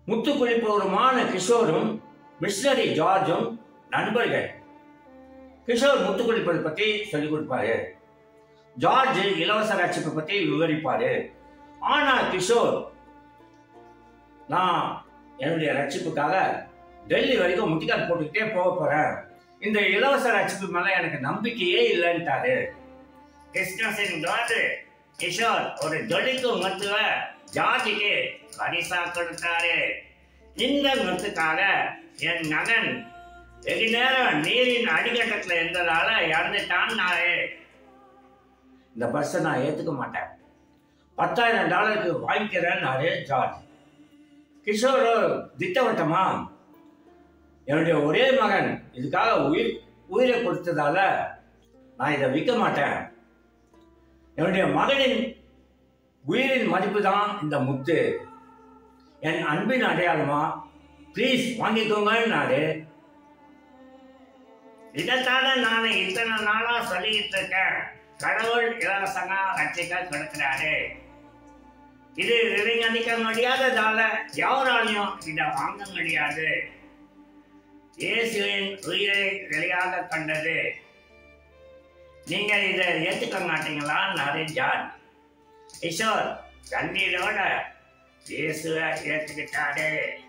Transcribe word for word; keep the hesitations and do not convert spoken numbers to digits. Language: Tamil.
முத்துக்குளிப்பவருமான கிஷோரும் மிஷனரி ஜார்ஜும் நண்பர்கள். கிஷோர் முத்துக்குளிப்பதை பற்றி சொல்லிக் கொடுப்பாரு, ஜார்ஜ் இலவச ரட்சிப்பை பற்றி விவரிப்பாரு. ஆனால் கிஷோர், நான் என்னுடைய ரட்சிப்புக்காக டெல்லி வரைக்கும் முட்டிக்கால் போட்டுக்கிட்டே போக போறேன், இந்த இலவச ரட்சிப்பு மேல எனக்கு நம்பிக்கையே இல்லைன்ட்டாரு. கிருஷ்ணசிங் ஜார்ஜ் கிஷோர் ஒரு ஜொலிக்கும் மருத்துவ ஜார்ஜுக்கு பரிசா கொடுத்தாரு. இந்த மருத்துக்காக என் மகன் வெகு நேரம் நீரின் அடிக்கட்டத்தில் இருந்ததால இறந்துட்டான்னாரு. இந்த பரிசை நான் ஏத்துக்க மாட்டேன், பத்தாயிரம் டாலருக்கு வாங்கிக்கிறேன்னாரு ஜார்ஜ். கிஷோர் திட்டவட்டமா, என்னுடைய ஒரே மகன் இதுக்காக உயிர் உயிரை கொடுத்ததால நான் இதை விற்க மாட்டேன், என்னுடைய மகனின் உயிரின் மதிப்பு தான் இந்த முத்து, என் அன்பின் அடையாளமா, ப்ளீஸ் வாங்கிக்கோங்கன்னாரு. இதைத்தானே நான் இத்தனை நாளா சொல்லிட்டு இருக்கேன், கடவுள் இலவசமா ரட்சிக்க கொடுக்கிறாரு, இது விலைமதிக்க முடியாததால யாராலையும் இதை வாங்க முடியாது, இயேசுவின் உயிரை வெளியாக கண்டது, நீங்க இதை ஏத்துக்க மாட்டீங்களான்னு ஜார்ஜ். கிஷோர் கண்ணீரோட இயேசுவை ஏற்றுக்கிட்டாரு.